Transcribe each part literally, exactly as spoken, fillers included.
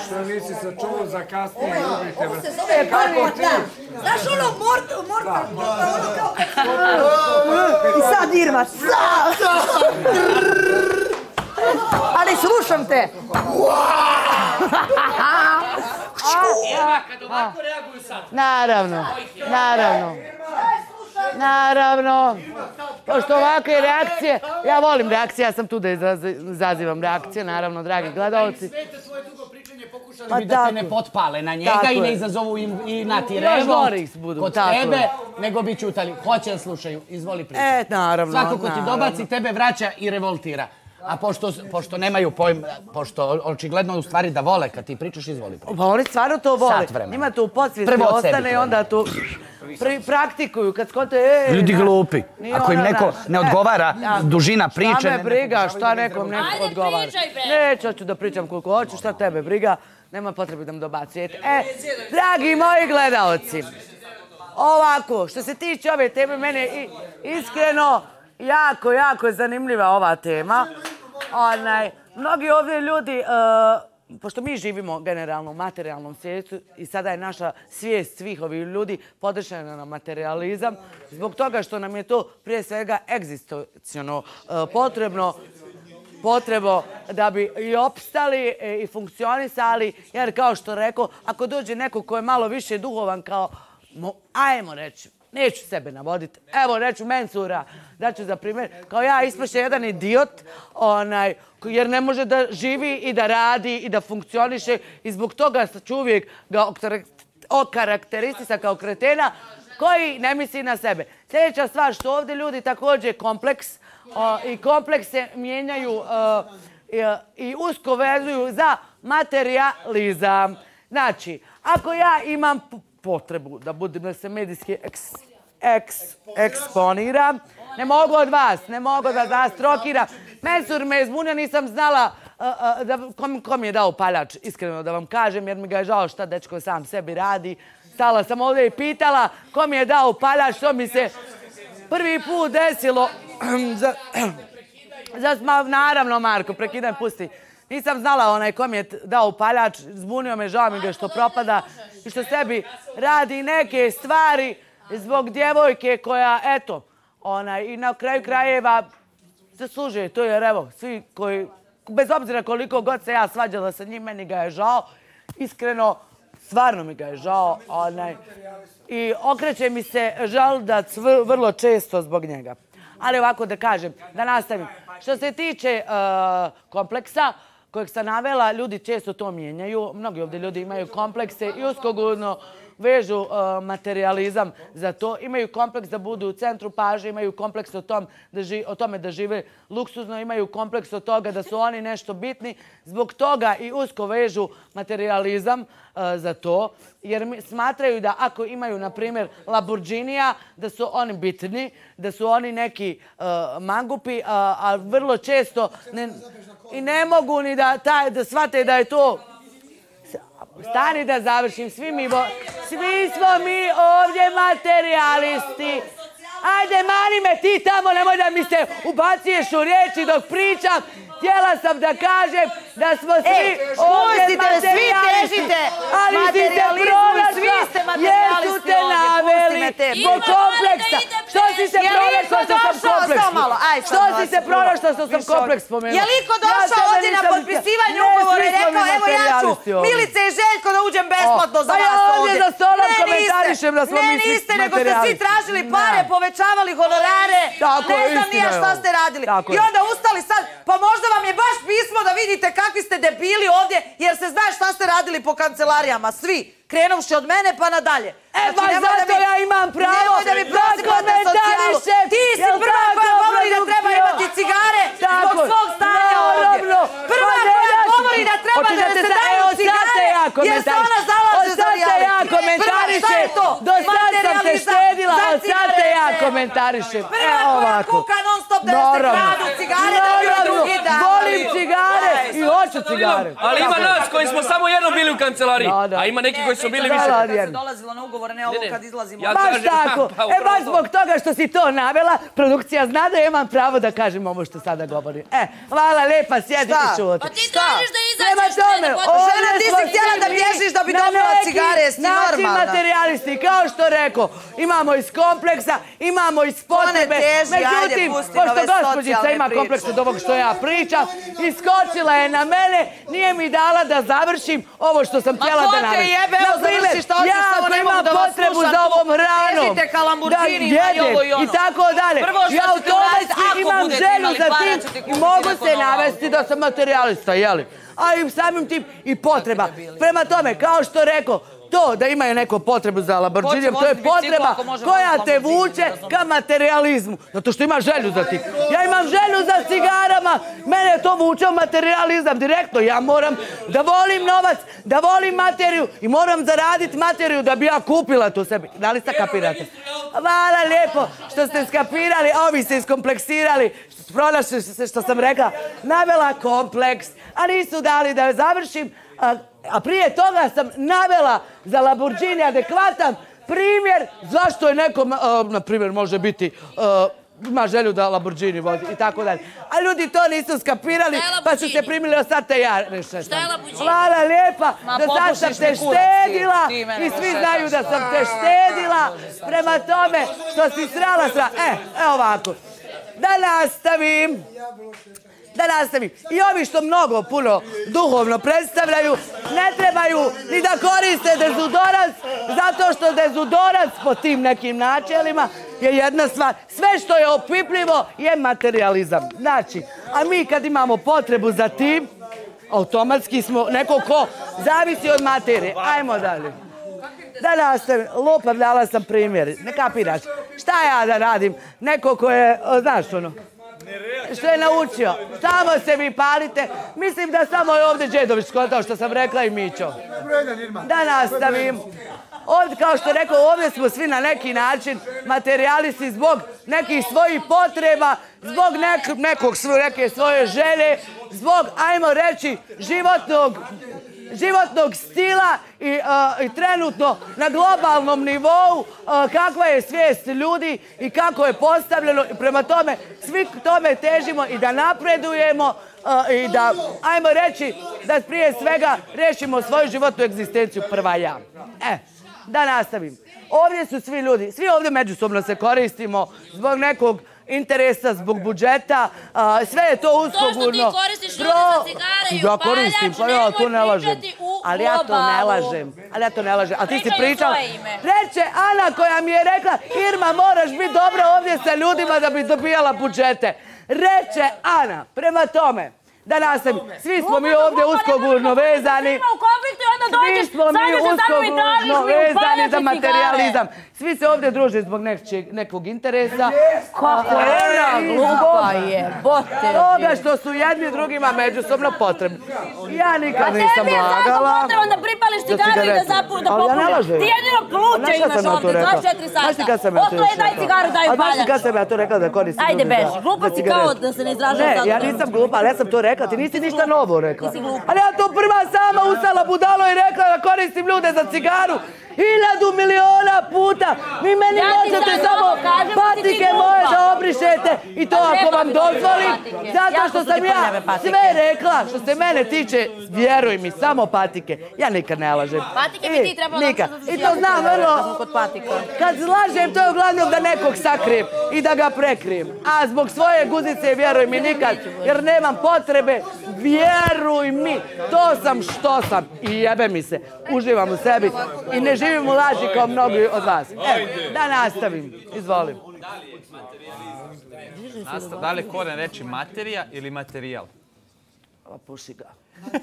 Što nisi se čuo za kasnije ljubite. Ovo se zove marmota. Znaš ono mort, mort, ono kao... I sad Irma, sad! Ali slušam te. Irma, kad ovako reaguju sad. Naravno, naravno. Naravno. Pošto ovakve reakcije, ja volim reakcije, ja sam tu da izazivam reakcije, naravno, dragi gledalci. Sve te svoje dugo pričanje pokušali bi da te ne potpale na njega i ne izazovu i na ti revolt kod tebe, nego bi čutali. Hoće da slušaju, izvoli pričati. E, naravno. Svako ko ti dobaci, tebe vraća i revoltira. A pošto nemaju pojma, pošto očigledno u stvari da vole kad ti pričaš, izvoli pričati. Pa oni stvarno to vole. Njima to u podsvijesti ostane i onda tu praktikuju. Kad skote, e... Ljudi glupi. Ako im neko ne odgovara dužina priče... Šta me briga, šta nekom neko odgovara. Ajde pričaj, bre! Neću, hoću da pričam koliko hoću, šta tebe briga. Nema potrebe da mi dobacujete. E, dragi moji gledaoci, ovako, što se tiče ove teme, mene iskreno jako, jako je zanimljiva ova tema. Mnogi ovdje ljudi, pošto mi živimo generalno u materijalnom svijetu i sada je naša svijest svih ovih ljudi podešena na materializam, zbog toga što nam je to prije svega egzistencionalno potrebno, potrebo da bi i opstali i funkcionisali, jer kao što rekao, ako dođe neko ko je malo više duhovan kao, ajmo reći, neću sebe navoditi, evo reću Mensura, daću za primjer, kao ja ispašće jedan idiot, jer ne može da živi i da radi i da funkcioniše i zbog toga ću uvijek ga okarakteristika kao kretena koji ne misli na sebe. Sljedeća stvar što ovdje ljudi također kompleks i komplekse mijenjaju i usko vezuju za materijalizam. Znači, ako ja imam potrebu da budem da se medijski eksponiram, ne mogu od vas, ne mogu da vas trokiram. Mensur me je zbunio, nisam znala ko mi je dao paljač, iskreno da vam kažem, jer mi ga je žao šta dečko sam sebi radi. Stala sam ovdje i pitala ko mi je dao paljač, što mi se prvi put desilo. Naravno, Marko, prekidaj, pusti. Nisam znala onaj ko mi je dao paljač, zbunio me, žao mi ga što propada i što sebi radi neke stvari zbog djevojke koja, eto, i na kraju krajeva zaslužuje to, jer evo, svi koji, bez obzira koliko god se ja svađala sa njim, meni ga je žao, iskreno, stvarno mi ga je žao i okreće mi se želudac vrlo često zbog njega. Ali ovako da kažem, da nastavim. Što se tiče kompleksa kojeg sam navela, ljudi često to mijenjaju. Mnogi ovdje ljudi imaju komplekse i uskogudno vežu materializam za to. Imaju kompleks da budu u centru pažnje, imaju kompleks o tome da žive luksuzno, imaju kompleks od toga da su oni nešto bitni. Zbog toga i usko vežu materializam za to, jer smatraju da ako imaju, na primjer, Lamborghinija, da su oni bitni, da su oni neki mangupi, a vrlo često i ne mogu ni da shvate da je to... Stani da završim, svi smo mi ovdje materijalisti. Ajde, mani me ti tamo, nemoj da mi se ubacuješ u riječi dok pričam. Htjela sam da kažem da smo svi ovdje materijalisti. Ali si se pronašla jer su te naveli zbog kompleksa. Što si se pronašla što sam kompleks? Što si se pronašla što sam kompleks spomenula? Je li iko došao ovdje na potpisivanje ugovora i rekao evo ja ću Milice i Željko da uđem besplatno za vas ovdje? Pa ja ovdje za stolom komentarišem da smo mi svi materijalisti. Ne niste, nego ste svi tražili pare, povećavali honorare. Ne znam nija šta ste radili. I onda ustali sad, pa možda vam je baš pismo da vidite kakvi ste debili ovdje, jer se zna šta ste radili po kancelarijama. Svi, krenuvši od mene pa nadalje. E pa zato ja imam pravo da mi prosipate socijalu. Ti si prva koja govori da treba imati cigare zbog svog stanja ovdje. Prva koja govori da treba da se daju cigare jer se ona zalaže za reality. Prva, šta je to? Do sad sam te štedila, od sad te ja komentarišem. Prva koja kuka non stop da se kradu cigare da bi drugi dali. Volim cigare i hoću cigare. Ali ima nas koji smo samo jednom bili u kancelariji, a ima neki koji su bili više. Kad se dolazilo na ugovore, ne ovo kad izlazimo. Baš tako. E baš zbog toga što si to navela, produkcija zna da imam pravo da kažem ovo što sada govorim. E, hvala lepa, sjedi i čuti. Pa ti tražiš da izađeš sve da potpuno. Žena, ti si htjela dobila cigare, jesi ti normalna? Način materijalisti, kao što rekao, imamo iz kompleksa, imamo iz potrebe. Međutim, pošto gospođica ima kompleks od ovog što ja pričam, iskočila je na mene, nije mi dala da završim ovo što sam htjela da navršim. Ma ko te jebe, evo završi što hoćeš, samo ne mogu da vas slušam. Za ovom hranom, Težite ka Lamborghini, da ima i ovo i jedem ono. i tako dalje. Prvo što Ja ćete uraditi, automatski ako imam budete želju imali za para, tim ćete i kupiti mogu neko se novo. navesti da sam materijalista, jeli? A i samim tim i potreba. Prema tome, kao što rekao, to da imaju neko potrebu za Lamborghinijem, to je potreba koja te vuče ka materializmu. Zato što ima želju za tim. Ja imam želju za cigarama, mene to vuče u materializam direktno. Ja moram da volim novac, da volim materiju i moram zaraditi materiju da bi ja kupila to sebi. Da li ste kapirate? Hvala lijepo što ste skapirali, a ovi se iskompleksirali. Pronašli se što sam rekla, navela kompleks, a nisu dali da završim. A, a prije toga sam navela za Lamborghini adekvatan primjer zašto je nekom, a, na primjer, može biti, a, ima želju da Lamborghini vozi i tako dalje. A ljudi to nisu skapirali, pa su se primili, a sad te ja rešetam. Šta je Lamborghini? Hvala lijepa, da sad sam te štedila i svi znaju da sam te štedila. Prema tome, što si srala sra... E, evo ovako. Da nastavim. Da nastavim. I ovi što mnogo, puno duhovno predstavljaju, ne trebaju ni da koriste dezodorans, zato što dezodorans po tim nekim načelima je jedna stvar. Sve što je opipljivo je materializam. Znači, a mi kad imamo potrebu za tim, automatski smo neko ko zavisi od materije. Ajmo dalje. Da nastavim, lupam, dala sam primjer, ne kapiraš. Šta ja da radim? Neko ko je, znaš ono, što je naučio. Samo se vi palite. Mislim da samo je ovdje Đedović skontao što sam rekla i Mićo. Da nastavim. Ovdje, kao što rekao, ovdje smo svi na neki način materijalisti zbog nekih svojih potreba, zbog nek, nekog neke svoje želje, zbog, ajmo reći, životnog životnog stila i, uh, i trenutno na globalnom nivou uh, kakva je svijest ljudi i kako je postavljeno. Prema tome, svi tome težimo i da napredujemo uh, i da, ajmo reći, da prije svega rešimo svoju životnu egzistenciju prva ja. E, da nastavim. Ovdje su svi ljudi, svi ovdje međusobno se koristimo zbog nekog interesa, zbog budžeta, a, sve je to uskogurno. To što ti koristiš ljude za cigare i ja koristim, pa ja to ne lažem. Ali ja to ne lažem. Ali ja to ne lažem. A ti si pričala. Reče Ana koja mi je rekla, Irma, moraš biti dobra ovdje sa ljudima da bi dobijala budžete. Reče Ana. Prema tome, da nastavim. Svi smo mi ovdje uskogurno vezani. Svi smo mi uskogurno vezani za materializam. Svi se ovdje druže zbog nekog interesa. Kako je ona glupa je, bote. Toga što su jedni drugima međusobno potrebni. Ja nikad nisam lagala. A tebi je zato potrebno da pripališ cigaru i da populiš. Ti jedino pluće imaš ovdje, dvadeset četiri sata. Oto je daj cigaru, daj paljač. A znaš kad sam ja to rekla da koristim ljudi za cigarete? Ajde beži, glupa si kao da se ne izražava tako. Ne, ja nisam glupa, ali ja sam to rekla. Ti nisi ništa novo rekla. Ali ja to prva sama ustala budalo i rekla da koristim ljude za cigaru. Hiljadu miliona puta. Vi meni možete samo patike moje da obrišete i to ako vam dozvolim. Zato što sam ja sve rekla što se mene tiče, vjeruj mi, samo patike. Ja nikad ne lažem. Patike bi ti trebalo da se I to znam vrlo. Kad lažem, to je uglavnom da nekog sakrijem i da ga prekrijem. A zbog svoje guzice, vjeruj mi, nikad. Jer nemam potrebe, vjeruj mi. To sam što sam. I jebe mi se. Uživam u sebi. I ne živim u laži kao mnogi od vas. Evo, da nastavim. Izvolim. Da li je koren reći materija ili materijal? Puši ga.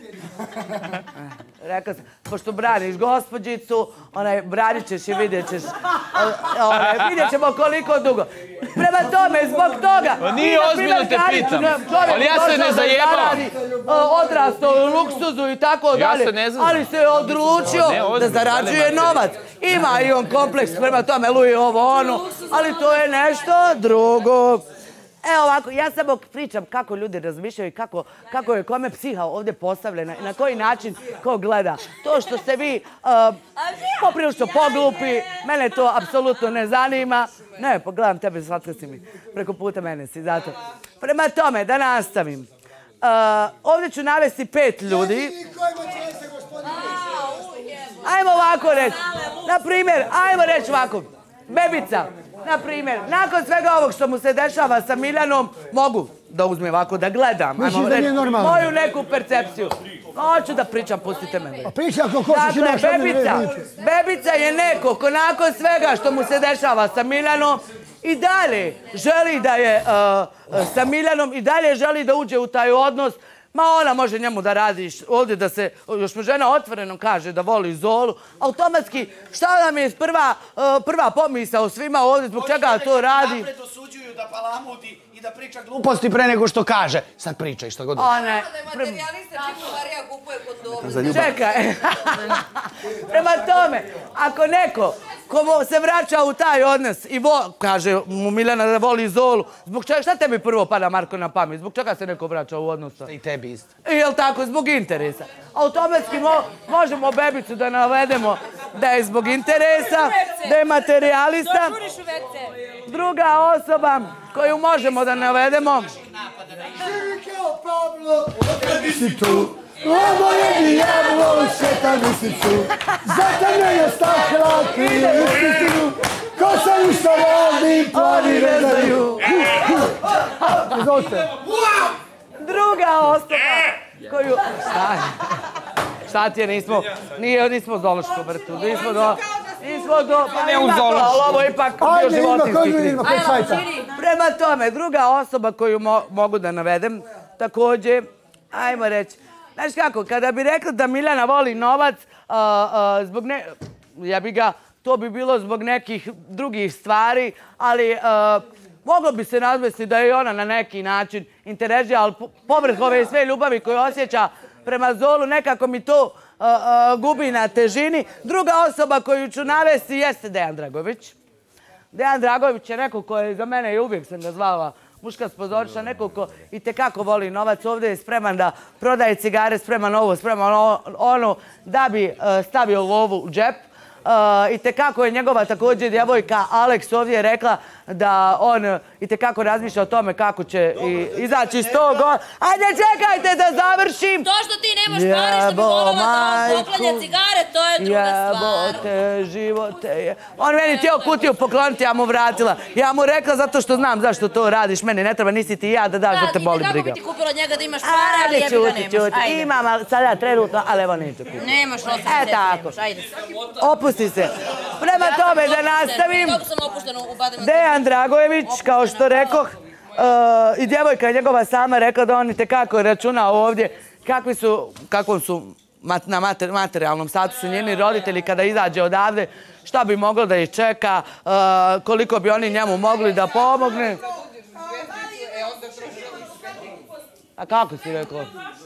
Rekao sam, pošto braniš gospođicu, onaj, branit ćeš i vidjet ćeš. Onaj, vidjet ćemo koliko dugo. Prema tome, zbog toga... Nije ozbiljno te pitam. Ali ja se ne zajebam. Odrastao u luksuzu i tako dalje. Ali se je odlučio da zarađuje novac. Ima i on kompleks prema tome, Luji ovo ono. Ali to je nešto drugo. Evo ovako, ja samo pričam kako ljudi razmišljaju i kako, kako je kome psiha ovdje postavljena i na koji način ko gleda. To što ste vi uh, poprilično poglupi, mene to apsolutno ne zanima. Ne, pogledam tebe, slatka si mi. Preko puta mene si, zato. Prema tome, da nastavim. Uh, ovdje ću navesti pet ljudi. Ajmo ovako reći. Na primjer, ajmo reći ovako. Bebica, na primjer, nakon svega ovog što mu se dešava sa Miljanom, mogu da uzmem ovako, da gledam. Mislim da nije normalno. Moju neku percepciju. Hoću da pričam, pustite me. A priča ako hoćeš i naš ovdje Bebica, Bebica je neko ko nakon svega što mu se dešava sa Miljanom i dalje želi da je sa Miljanom i dalje želi da uđe u taj odnos. Ma ona može njemu da radi ovdje da se, još mu žena otvoreno kaže da voli Zolu, automatski šta nam je prva, prva pomisao svima ovdje, zbog čega to radi? Napred osuđuju da palamudi i da priča gluposti pre nego što kaže. Sad pričaj što god. O ne. Čekaj. Prema tome, ako neko ko se vraća u taj odnos i kaže mu Miljana da voli Zolu, zbog čega, šta tebi prvo pada, Marko, na pamet? Zbog čega se neko vraća u odnos? I tebi isto. Jel' tako? Zbog interesa. Automatski možemo Bebicu da navedemo da je zbog interesa, da je materijalista. Druga osoba koju možemo da navedemo... Ovo je dijablo, šeta mislicu, zato me je stakla krije istinu, ko se ništa voli, plani vezaju. Izvolite. Druga osoba koju... Šta je? Šta ti je, nismo... Nije, nismo u Zološkom vrtu, nismo do... Nismo do... Pa ne u Zološkom. Ali ovo je ipak bio životinski krik. Prema tome, druga osoba koju mogu da navedem, također, ajmo reći, znaš kako, kada bi rekla da Miljana voli novac, zbog ne... Ja bi ga... To bi bilo zbog nekih drugih stvari, ali moglo bi se razmisliti da je i ona na neki način interesira, ali povrh ove sve ljubavi koje osjeća prema Zolu, nekako mi to gubi na težini. Druga osoba koju ću navesti jeste Dejan Dragović. Dejan Dragović je neko koji za mene, i uvijek sam ga zvala muška spozoriša, neko ko i tekako voli novac, ovdje je spreman da prodaje cigare, spreman ovo, spreman ono, da bi stavio lovu u džep. I tekako je njegova također djevojka Aleks ovdje rekla da on i tekako razmišlja o tome kako će izaći iz tog. Ajde, čekajte da završim. To što ti nemaš pare što bi volila da on poklanja cigare, to je druga stvar. Jebote, živote je. On meni htio kutiju pokloniti, ja mu vratila. Ja mu rekla zato što znam zašto to radiš. Meni ne treba, nisi ti ja da daš da te boli briga. Kako bi ti kupila od njega da imaš pare, ali jebi ga nemaš. Imam, ali sada trenutno, ali evo neću kupiti. Nemaš osam E tako. Opusti se. Prema tome da nastavim. Dejan Dragojević, kao što rekoh, i djevojka je njegova sama rekla da on i tekako računa ovdje kakvi su, kakvom su na materijalnom statusu njeni roditelji kada izađe odavde, šta bi moglo da ih čeka, koliko bi oni njemu mogli da pomogne. A kako si rekao?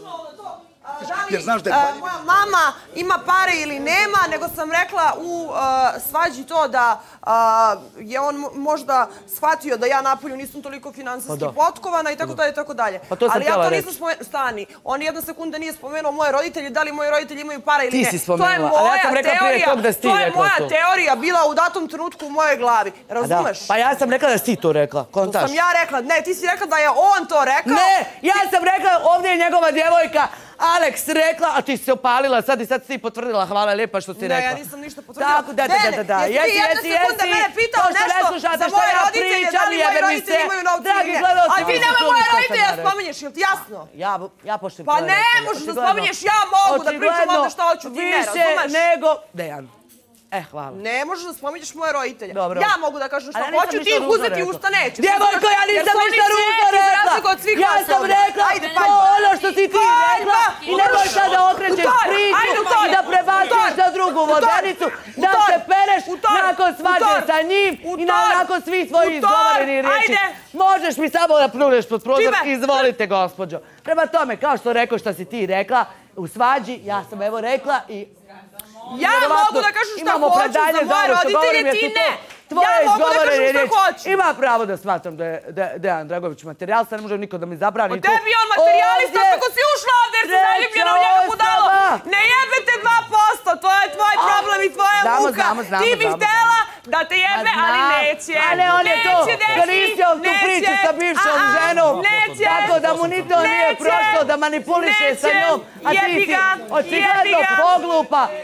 Moja mama ima pare ili nema, nego sam rekla u svađi to da je on možda shvatio da ja napolju nisam toliko finansijski potkovana i tako dalje i tako dalje. Ali ja to nisam spomenula. Stani, on jedna sekunda nije spomenuo moje roditelje, da li moji roditelji imaju para ili ne. Ti si spomenula, ali ja sam rekla prije tog da si ti rekla to. To je moja teorija bila u datom trenutku u mojoj glavi. Razumeš? Pa ja sam rekla da si ti to rekla. To sam ja rekla. Ne, ti si rekla da je on to rekao. Ne, ja sam rekla, ovdje je njegova djevojka Aleks rekla, a ti si se opalila sad i sad si ti potvrdila, hvala lijepa što si rekla. Ne, ja nisam ništa potvrdila. Tako, da, da, da, da. Jesi ti jedna sekunda mene pitao nešto za moje roditelje, da li moji roditelji imaju novca ili ne? Ali vi nema moje roditelje da spominješ, ili ti jasno? Ja poštem Pa ne možeš da spominješ, ja mogu da pričam ovdje što hoću, ti ne, razumeš? Više nego Dejan. E, hvala. Ne možeš da spominješ moje roditelje. Dobro. Ja mogu da kažem što hoću, ti ih uzeti u usta nećeš. Djevojko, ja nisam ništa ružno rekla. Ja sam rekla to ono što si ti rekla i nemoj sad da okrećeš priču i da prebaciš na drugu vodenicu, da se pereš nakon svađe sa njim i nakon svih svojih izgovorenih riječi. Možeš mi samo da pluneš pod prozor, izvolite gospođo. Prema tome, kao što rekao što si ti rekla, u svađi, ja sam evo rekla i... Ja mogu da kažem šta hoću za moje roditelje, ti ne. Ja mogu da kažem šta hoću. Ima pravo da smatram da je Dejan Dragović materijalista, ne može niko da mi zabrani to. O tebi je on materijalista tako si ušla ovdje jer si zaljubljena u njega budalo. Ne jebete dva posto, to je tvoj problem i tvoja muka. Ti bi htjela da te jebe, ali neće. Ali on je to koristio tu priču sa bivšom ženom. Tako da mu ni to nije prošlo da manipuliše sa njom. A ti si očigledno poglupa.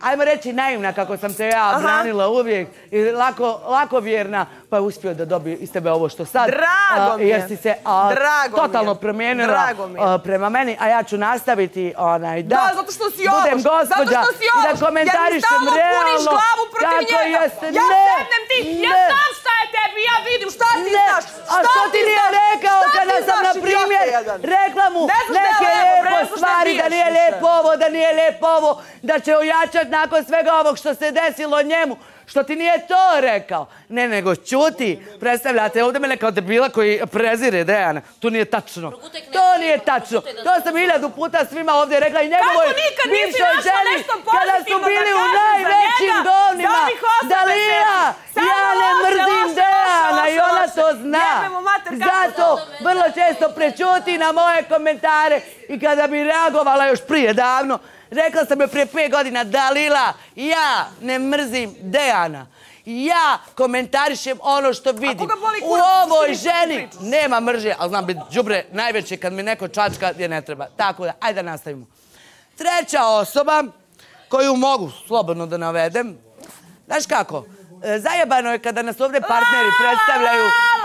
ajmo reći naivna kako sam te ja branila uvijek i lakovjerna, pa je uspio da dobije iz tebe ovo što sad. Drago mi je. Jer si se totalno promijenila prema meni, a ja ću nastaviti onaj da budem gospođa i da komentarišem realno kako jeste. Ja sednem ti, ja znam šta je tebi, ja vidim šta ti znaš. A što ti nije rekao kada sam na primjer rekla mu neke lijepo stvari, da nije lijepo ovo, da nije lijepo ovo, da će ojačati nakon svega ovog što se desilo njemu. Što ti nije to rekao? Ne, nego ćuti. Predstavljate ovdje mene kao debila koji prezire Dejana. To nije tačno. To nije tačno. To sam hiljadu puta svima ovdje rekla i njegovoj bivšoj ženi kada su bili u najvećim govnima. Dalila, ja ne mrzim Dejana i ona to zna. Zato vrlo često prečuti na moje komentare i kada bi reagovala još prije davno, rekla sam joj prije pet godina, Dalila, ja ne mrzim Dejana. Ja komentarišem ono što vidim. U ovoj ženi nema mržnje, ali znam biti đubre najveće kad mi neko čačka gdje ne treba. Tako da, ajde da nastavimo. Treća osoba koju mogu slobodno da navedem, znaš kako, zajebano je kada nas ovdje partneri predstavljaju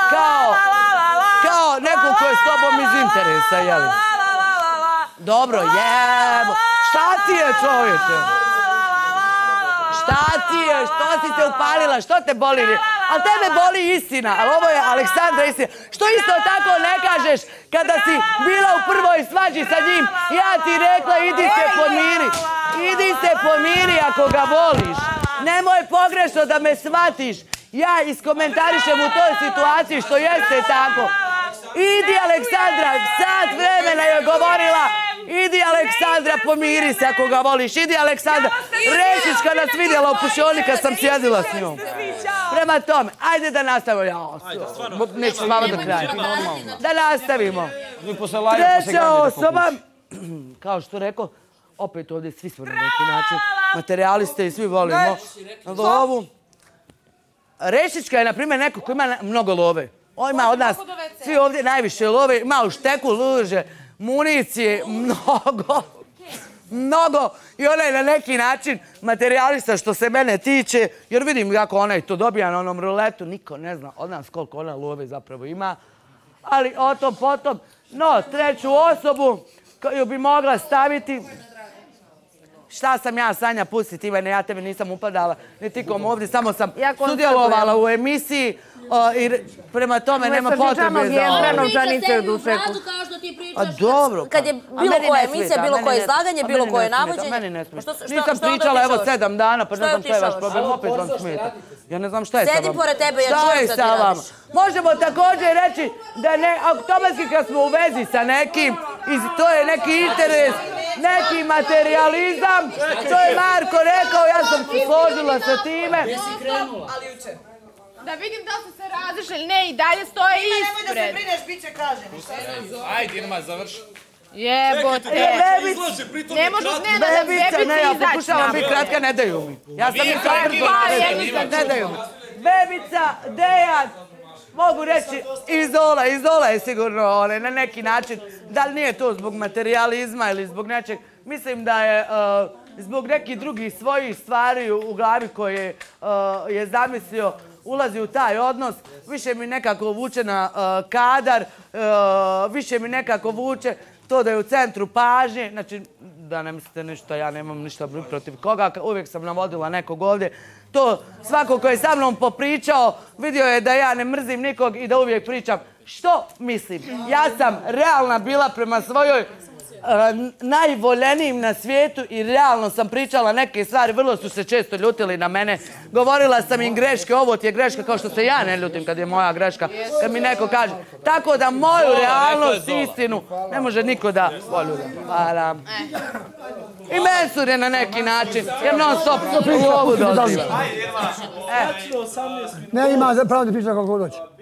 kao neko ko je s tobom iz interesa, jeli? Dobro, jebo. Šta ti je, čovječe? Šta ti je? Što si se upalila? Što te boli? Ali tebe boli istina, ali ovo je Aleksandra istina. Što isto tako ne kažeš kada si bila u prvoj svađi sa njim? Ja ti rekla, idi se pomiri. Idi se pomiri ako ga voliš. Nemoj pogrešno da me shvatiš. Ja iskomentarišem u toj situaciji što jeste tako. Idi, Aleksandra, sat vremena je govorila. Idi, Aleksandra, pomiri se ako ga voliš. Idi, Aleksandra, rešiš kada nas vidjela u pušioni kad sam sjedila s njom. Prema tome, ajde da nastavimo. Ja, neću s vama do kraja. Da nastavimo. Treća osoba, kao što rekao, opet ovdje svi smo na neki način materijaliste i svi volimo lovu. Rešička je, na primjer, neko ko ima mnogo love. On ima od nas svi ovdje najviše love, ima u šteku luže, municije, mnogo, mnogo. I ona je na neki način materijalista što se mene tiče, jer vidim kako ona to dobija na onom ruletu. Niko ne zna od nas koliko ona love zapravo ima. Ali o tom potom, no, treću osobu koju bi mogla staviti... Šta sam ja, Sanja, pustiti Ivane, ja tebe nisam upadala, ni tikom ovdje, samo sam sudjelovala u emisiji i prema tome nema potrebe za ovo. A dobro, kad je bilo koja emisija, bilo koje izlaganje, bilo koje navođenje. Meni ne smeta. Nisam pričala evo sedam dana, pa ne znam šta je vaš problem, opet vam smeta. Ja ne znam šta je sa vama. Sedim pored tebe, ja čujem šta ti radiš. Možemo također reći da automatski kad smo u vezi sa nekim, to je neki interes, neki materializam, što je Marko rekao, ja sam se složila sa time. Da vidim da su se razišli ili ne, i dalje stoje ispred. Nemoj da se brineš, bit će kažnjeni. Ajde, Irma, završi. Jebote. Ne možeš ne da nam bebice izaći. Ne, ja pokušavam biti kratka, ne daju mi. Ja sam mi sad brzo, ne daju mi. Bebica, Dejan, mogu reći, Izola, Izola je sigurno na neki način, da li nije to zbog materijalizma ili zbog nečeg, mislim da je zbog nekih drugih svojih stvari u glavi koje je zamislio, ulazi u taj odnos, više mi nekako vuče na kadar, više mi nekako vuče to da je u centru pažnje, znači da ne mislite ništa, ja nemam ništa protiv koga, uvijek sam navodila nekog ovdje. To svako ko je sa mnom popričao, vidio je da ja ne mrzim nikog i da uvijek pričam što mislim. Ja sam realna bila prema svojoj najvoljenijim na svijetu i realno sam pričala neke stvari, vrlo su se često ljutili na mene. Govorila sam im greške, ovo ti je greška, kao što se ja ne ljutim kad je moja greška, kad mi neko kaže. Tako da moju realnost i istinu ne može niko da poljulja. Hvala. I Mensur je na neki način, jer non stop u ovu doziva. Ne, ima pravo da priča kako hoće.